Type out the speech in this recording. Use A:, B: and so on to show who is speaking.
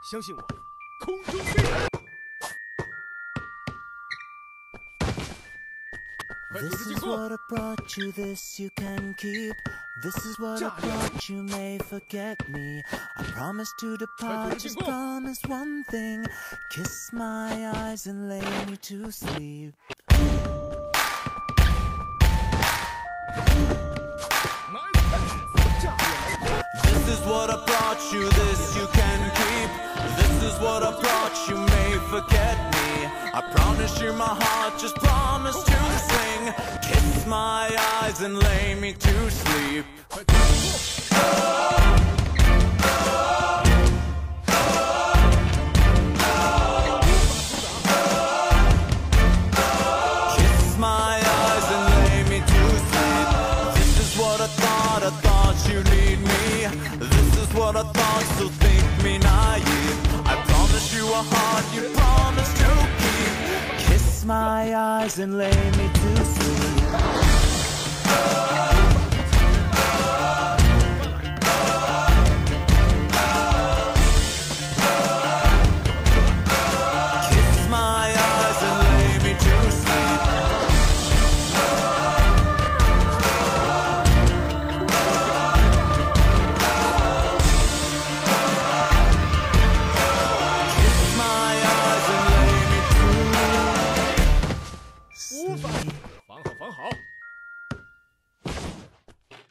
A: 相信我，空中飞人。
B: This is what I brought you, this you can keep. This is what I brought you, may forget me. I promise to depart, just promise one thing. Kiss my eyes and lay me to sleep. This is what I brought you, this you can keep. This is what I brought you, may forget me. I promise you my heart, just promise to sing. Kiss my eyes and lay me to sleep. Kiss my eyes and lay me to sleep. This is what I thought you need me. This is what I thought, so think me naive. I promise you a heart you promise to keep. Kiss my eyes and lay me to sleep.